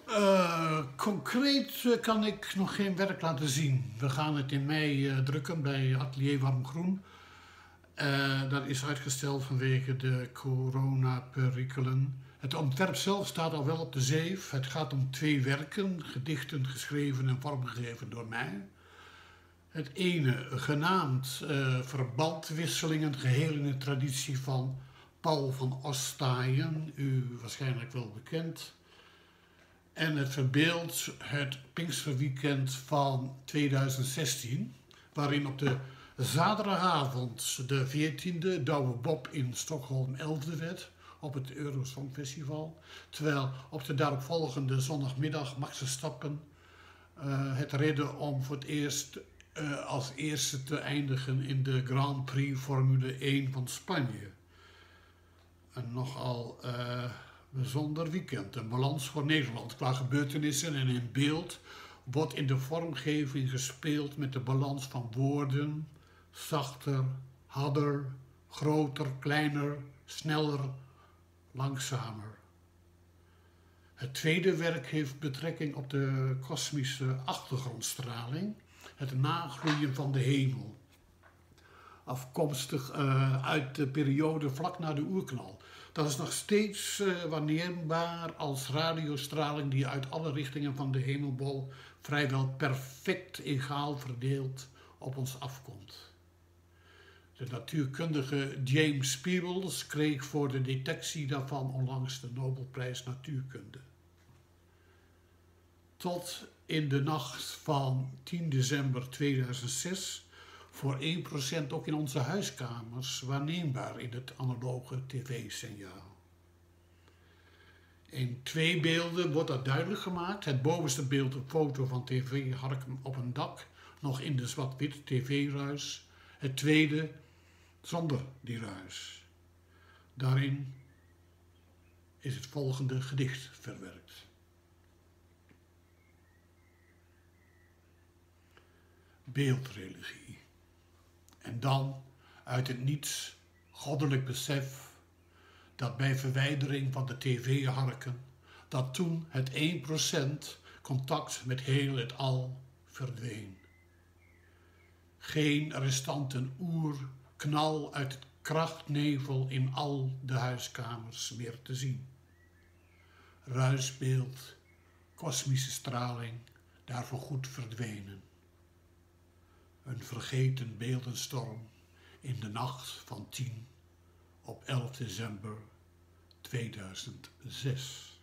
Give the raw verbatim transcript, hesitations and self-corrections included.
Uh, concreet uh, kan ik nog geen werk laten zien. We gaan het in mei uh, drukken bij Atelier Warm Groen. Uh, dat is uitgesteld vanwege de coronaperikelen. Het ontwerp zelf staat al wel op de zeef. Het gaat om twee werken, gedichten geschreven en vormgegeven door mij. Het ene genaamd uh, Verbandwisselingen, geheel in de traditie van Paul van Ostaaien, u waarschijnlijk wel bekend. En het verbeeldt het Pinksterweekend van tweeduizend zestien, waarin op de zaterdagavond de veertiende Douwe Bob in Stockholm elfde werd op het Eurosongfestival, terwijl op de daaropvolgende zondagmiddag Max Verstappen uh, het redde om voor het eerst uh, als eerste te eindigen in de Grand Prix Formule één van Spanje. Een nogal uh, bijzonder weekend, een balans voor Nederland qua gebeurtenissen en in beeld wordt in de vormgeving gespeeld met de balans van woorden, zachter, harder, groter, kleiner, sneller, langzamer. Het tweede werk heeft betrekking op de kosmische achtergrondstraling, het nagroeien van de hemel. Afkomstig uh, uit de periode vlak na de oerknal. Dat is nog steeds uh, waarneembaar als radiostraling die uit alle richtingen van de hemelbol vrijwel perfect egaal verdeeld op ons afkomt. De natuurkundige James Peebles kreeg voor de detectie daarvan onlangs de Nobelprijs Natuurkunde. Tot in de nacht van tien december tweeduizend zes voor één procent ook in onze huiskamers waarneembaar in het analoge tv-signaal. In twee beelden wordt dat duidelijk gemaakt. Het bovenste beeld een foto van tv-harken op een dak, nog in de zwart-wit tv-ruis. Het tweede zonder die ruis. Daarin is het volgende gedicht verwerkt. Beeldreligie. En dan uit het niets goddelijk besef dat bij verwijdering van de tv-harken, dat toen het één procent contact met heel het al verdween. Geen restanten oerknal uit het krachtnevel in al de huiskamers meer te zien. Ruisbeeld, kosmische straling, daarvoor goed verdwenen. Een vergeten beeldenstorm in de nacht van tien op elf december tweeduizend zes.